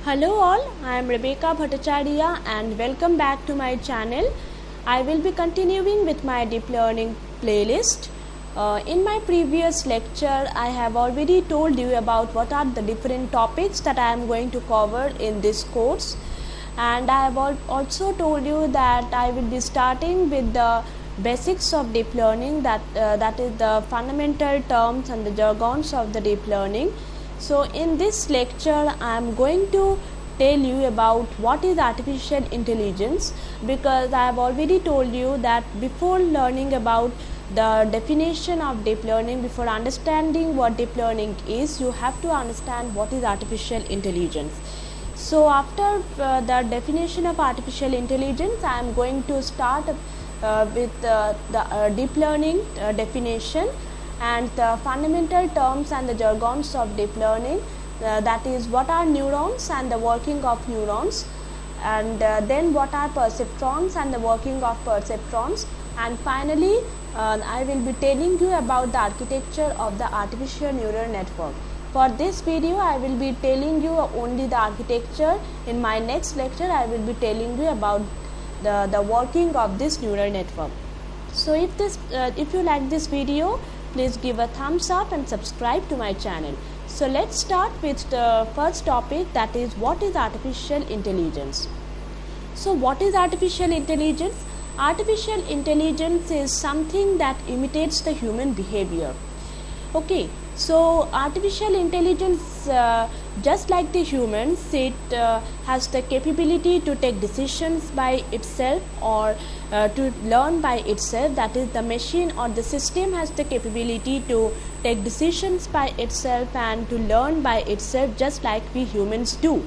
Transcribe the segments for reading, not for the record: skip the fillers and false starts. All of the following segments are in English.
Hello all, I am Rebecca Bhattacharya and welcome back to my channel. I will be continuing with my deep learning playlist. In my previous lecture, I have already told you about what are the different topics that I am going to cover in this course, and I have also told you that I will be starting with the basics of deep learning, that is the fundamental terms and the jargons of the deep learning. So in this lecture I am going to tell you about what is artificial intelligence, because I have already told you that before learning about the definition of deep learning, before understanding what deep learning is, you have to understand what is artificial intelligence. So after the definition of artificial intelligence, I am going to start with the deep learning definition and the fundamental terms and the jargons of deep learning, that is what are neurons and the working of neurons, and then what are perceptrons and the working of perceptrons, and finally I will be telling you about the architecture of the artificial neural network. For this video I will be telling you only the architecture. In my next lecture I will be telling you about the working of this neural network. So if you like this video, please give a thumbs up and subscribe to my channel. So let's start with the first topic, that is what is artificial intelligence. So what is artificial intelligence? Artificial intelligence is something that imitates the human behavior. Okay, so artificial intelligence, just like the humans, it has the capability to take decisions by itself or to learn by itself. That is, the machine or the system has the capability to take decisions by itself and to learn by itself, just like we humans do.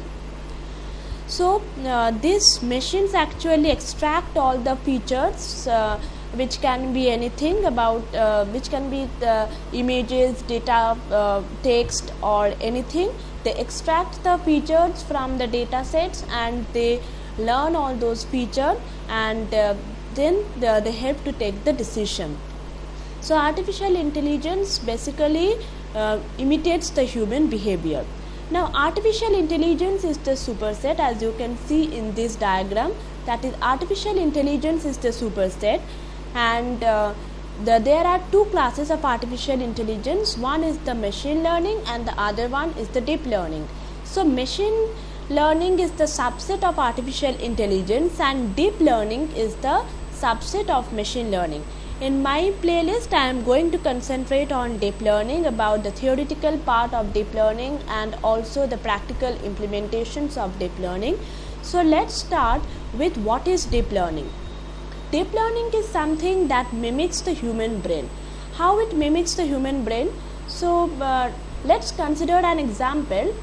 So these machines actually extract all the features, which can be anything about which can be the images, data, text or anything. They extract the features from the data sets and they learn all those features, and then they help to take the decision. So artificial intelligence basically imitates the human behavior. Now artificial intelligence is the superset, as you can see in this diagram, that is artificial intelligence is the superset, and there are two classes of artificial intelligence. One is the machine learning and the other one is the deep learning. So machine learning is the subset of artificial intelligence and deep learning is the subset of machine learning. In my playlist I am going to concentrate on deep learning, about the theoretical part of deep learning and also the practical implementations of deep learning. So let's start with what is deep learning. Deep learning is something that mimics the human brain. How it mimics the human brain? So let's consider an example.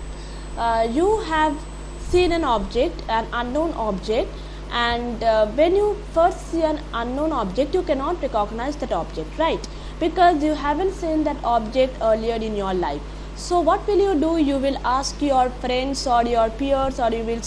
You have seen an object, an unknown object, and when you first see an unknown object, you cannot recognize that object, right? Because you haven't seen that object earlier in your life. So what will you do? You will ask your friends or your peers, or you will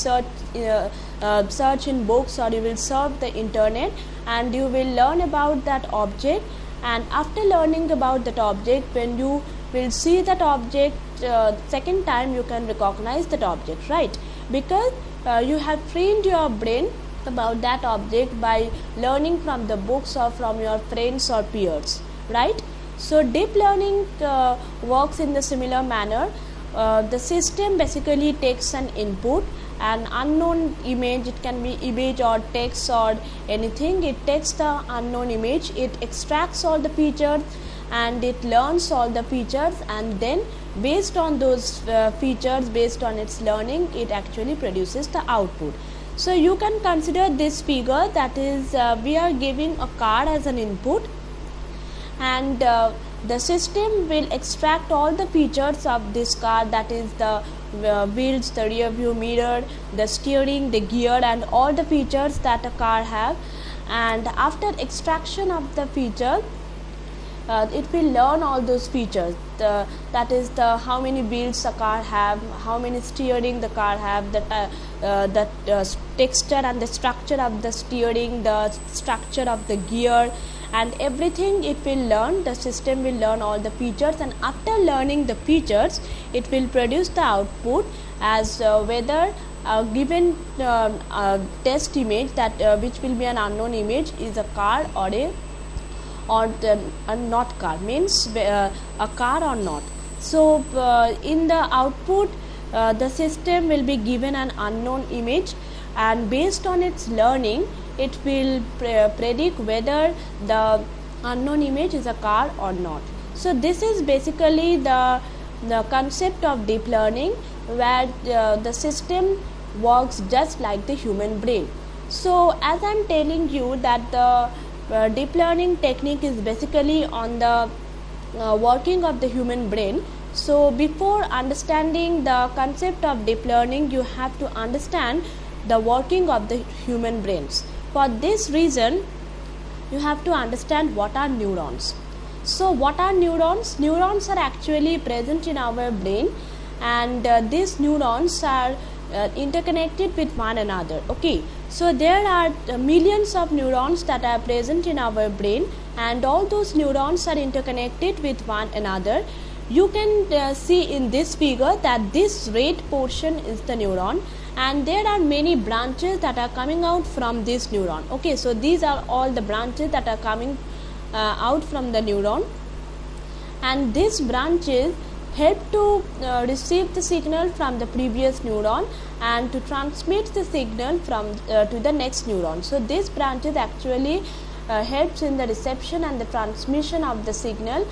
search in books, or you will surf the internet and you will learn about that object. And after learning about that object, when you will see that object second time, you can recognize that object, right? Because you have trained your brain about that object by learning from the books or from your friends or peers, right? So deep learning works in the similar manner. The system basically takes an input, an unknown image, it can be image or text or anything. It takes the unknown image, it extracts all the features and it learns all the features, and then based on those features, based on its learning, it actually produces the output. So you can consider this figure, that is we are giving a car as an input, and the system will extract all the features of this car, that is the wheels, the rear view mirror, the steering, the gear, and all the features that a car have. And after extraction of the feature, it will learn all those features, that is the how many wheels a car have, how many steering the car have, the texture and the structure of the steering, the structure of the gear, and everything it will learn. The system will learn all the features, and after learning the features it will produce the output as whether a given test image, that which will be an unknown image, is a car or a not car, means a car or not. So in the output the system will be given an unknown image, and based on its learning it will predict whether the unknown image is a car or not. So this is basically the concept of deep learning, where the system works just like the human brain. So as I am telling you that the deep learning technique is basically on the working of the human brain. So before understanding the concept of deep learning, you have to understand the working of the human brains. For this reason, you have to understand what are neurons. So what are neurons? Neurons are actually present in our brain, and these neurons are interconnected with one another. Okay, so there are millions of neurons that are present in our brain, and all those neurons are interconnected with one another. You can see in this figure that this red portion is the neuron, and there are many branches that are coming out from this neuron. Okay, so these are all the branches that are coming out from the neuron, and these branches help to receive the signal from the previous neuron and to transmit the signal from to the next neuron. So these branches actually helps in the reception and the transmission of the signal,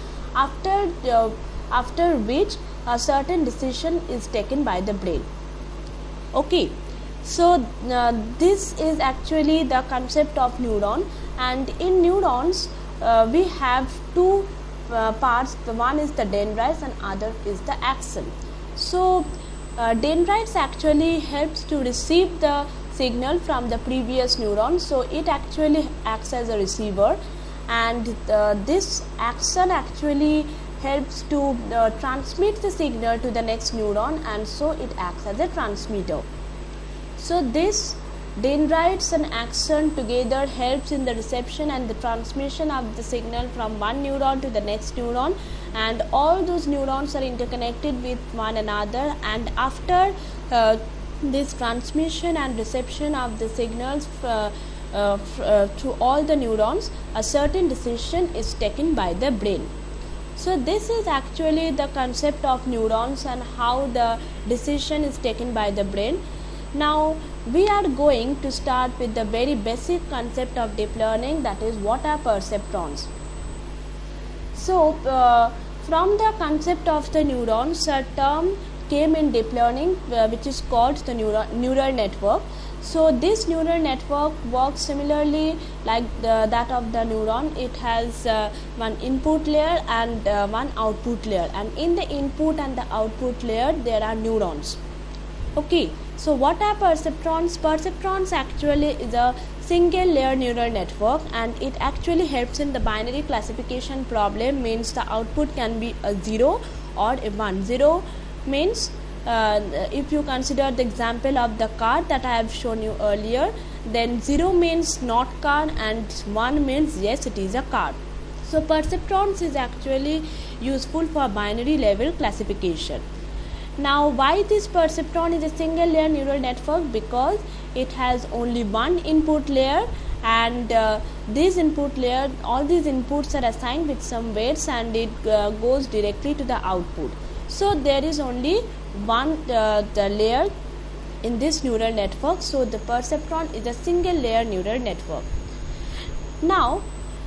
after which a certain decision is taken by the brain. Okay, so this is actually the concept of neuron, and in neurons we have two parts. The one is the dendrites and other is the axon. So dendrites actually helps to receive the signal from the previous neuron, so it actually acts as a receiver, and this axon actually helps to transmit the signal to the next neuron, and so it acts as a transmitter. So this dendrites and axon together helps in the reception and the transmission of the signal from one neuron to the next neuron, and all those neurons are interconnected with one another, and after this transmission and reception of the signals to all the neurons, a certain decision is taken by the brain. So this is actually the concept of neurons and how the decision is taken by the brain. Now we are going to start with the very basic concept of deep learning, that is what are perceptrons. So from the concept of the neurons, a term came in deep learning which is called the neural network. So this neural network works similarly like that of the neuron. It has one input layer and one output layer, and in the input and the output layer there are neurons. Okay, so what are perceptrons? Perceptrons actually is a single layer neural network, and it actually helps in the binary classification problem, means the output can be a 0 or a 1. 0 means if you consider the example of the car that I have shown you earlier, then 0 means not car and 1 means yes, it is a car. So perceptrons is actually useful for binary level classification. Now why this perceptron is a single layer neural network? Because it has only one input layer, and this input layer, all these inputs are assigned with some weights, and it goes directly to the output. So there is only one the layer in this neural network. So the perceptron is a single layer neural network. Now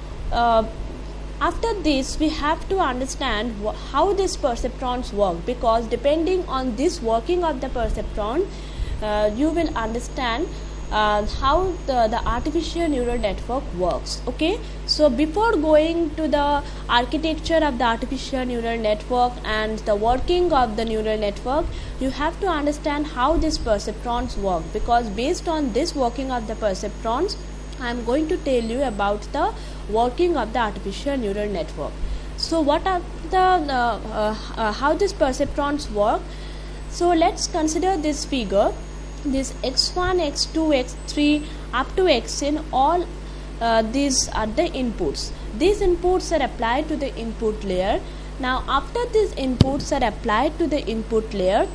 after this we have to understand how these perceptrons work, because depending on this working of the perceptron you will understand how the artificial neural network works. Okay, so before going to the architecture of the artificial neural network and the working of the neural network, you have to understand how these perceptrons work, because based on this working of the perceptrons I am going to tell you about the working of the artificial neural network. So what are the how these perceptrons work? So let's consider this figure. This x1, x2, x3 up to xn, all these are the inputs. These inputs are applied to the input layer. Now after these inputs are applied to the input layer,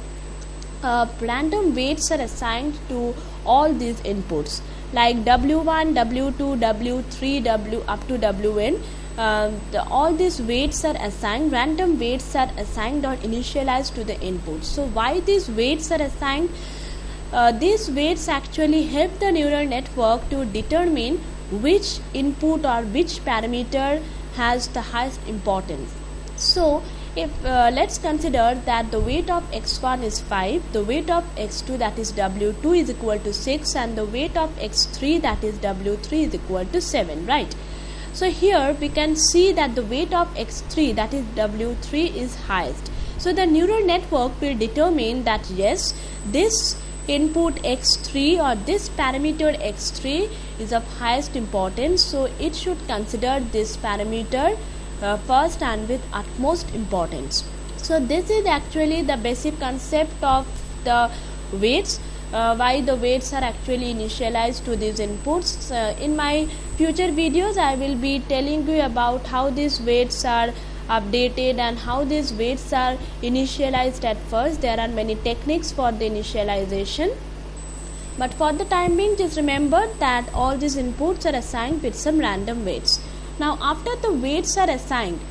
random weights are assigned to all these inputs like w1, w2, w3, w up to wn. All these weights are assigned, random weights are assigned or initialized to the inputs. So why these weights are assigned? These weights actually help the neural network to determine which input or which parameter has the highest importance. So if let's consider that the weight of x1 is 5, the weight of x2, that is w2, is equal to 6, and the weight of x3, that is w3, is equal to 7, right? So here we can see that the weight of x3, that is w3, is highest. So the neural network will determine that yes, this input x3 or this parameter x3 is of highest importance, so it should consider this parameter first and with utmost importance. So this is actually the basic concept of the weights, why the weights are actually initialized to these inputs. In my future videos I will be telling you about how these weights are updated and how these weights are initialized at first. There are many techniques for the initialization, but for the time being just remember that all these inputs are assigned with some random weights. Now after the weights are assigned,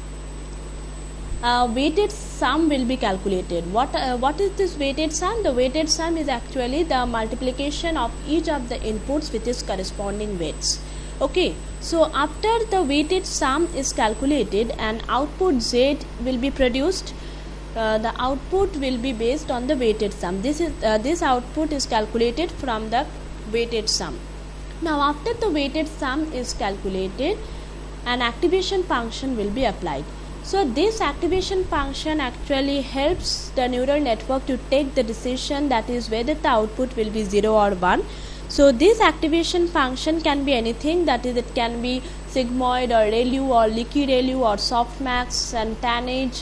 weighted sum will be calculated. What is this weighted sum? The weighted sum is actually the multiplication of each of the inputs with its corresponding weights. Okay, so after the weighted sum is calculated, an output Z will be produced. The output will be based on the weighted sum. This output is calculated from the weighted sum. Now after the weighted sum is calculated, an activation function will be applied. So this activation function actually helps the neural network to take the decision, that is whether the output will be 0 or 1. So this activation function can be anything, that is it can be sigmoid or ReLU or leaky ReLU or softmax and tanh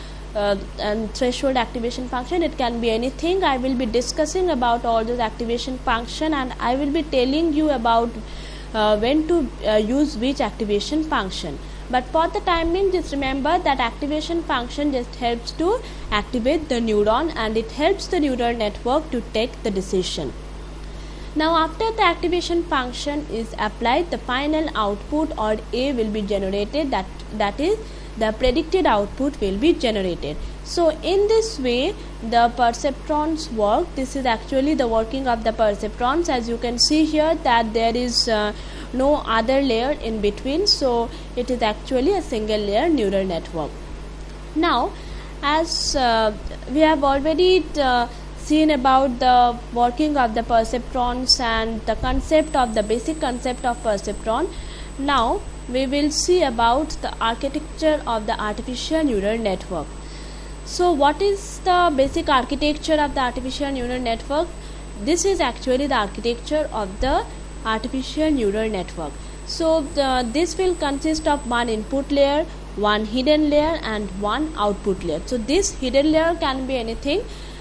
and threshold activation function. It can be anything. I will be discussing about all those activation function, and I will be telling you about when to use which activation function. But for the time being, just remember that activation function just helps to activate the neuron and it helps the neural network to take the decision. Now after the activation function is applied, the final output or A will be generated, that is the predicted output will be generated. So in this way the perceptrons work. This is actually the working of the perceptrons. As you can see here that there is no other layer in between, so it is actually a single layer neural network. Now as we have already seen about the working of the perceptrons and the concept of the basic concept of perceptron, now we will see about the architecture of the artificial neural network. So what is the basic architecture of the artificial neural network? This is actually the architecture of the artificial neural network. So this will consist of one input layer, one hidden layer and one output layer. So this hidden layer can be anything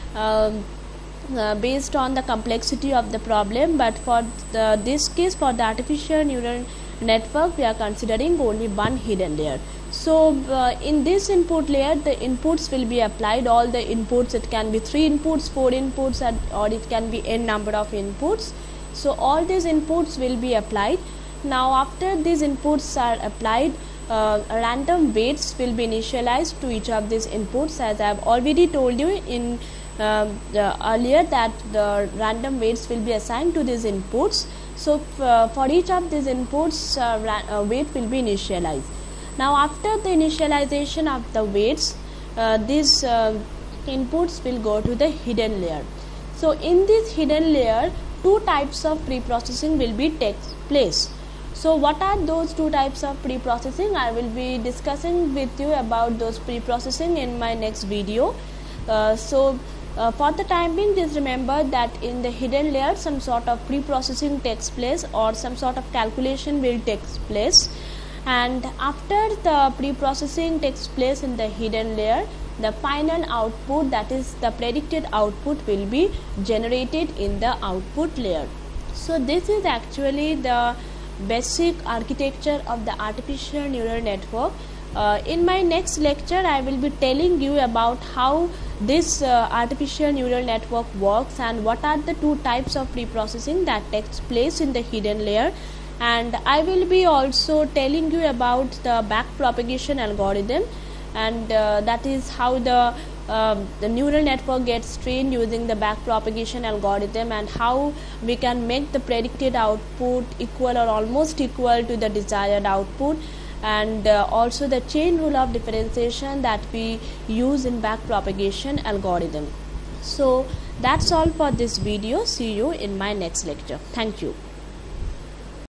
based on the complexity of the problem, but for this case, for the artificial neural network, we are considering only one hidden layer. So in this input layer the inputs will be applied, all the inputs. It can be 3 inputs, 4 inputs, or it can be n number of inputs. So all these inputs will be applied. Now after these inputs are applied, random weights will be initialized to each of these inputs. As I have already told you in earlier that the random weights will be assigned to these inputs. So for each of these inputs weight will be initialized. Now after the initialization of the weights, these inputs will go to the hidden layer. So in this hidden layer 2 types of pre-processing will be take place. So what are those 2 types of pre-processing? I will be discussing with you about those pre-processing in my next video. For the time being, just remember that in the hidden layer some sort of pre-processing takes place or some sort of calculation will take place. and after the pre-processing takes place in the hidden layer, the final output, that is the predicted output, will be generated in the output layer. So this is actually the basic architecture of the artificial neural network. In my next lecture I will be telling you about how this artificial neural network works and what are the two types of pre-processing that takes place in the hidden layer, and I will be also telling you about the backpropagation algorithm, and that is how the neural network gets trained using the backpropagation algorithm, and how we can make the predicted output equal or almost equal to the desired output, and also the chain rule of differentiation that we use in backpropagation algorithm. So that's all for this video. See you in my next lecture. Thank you.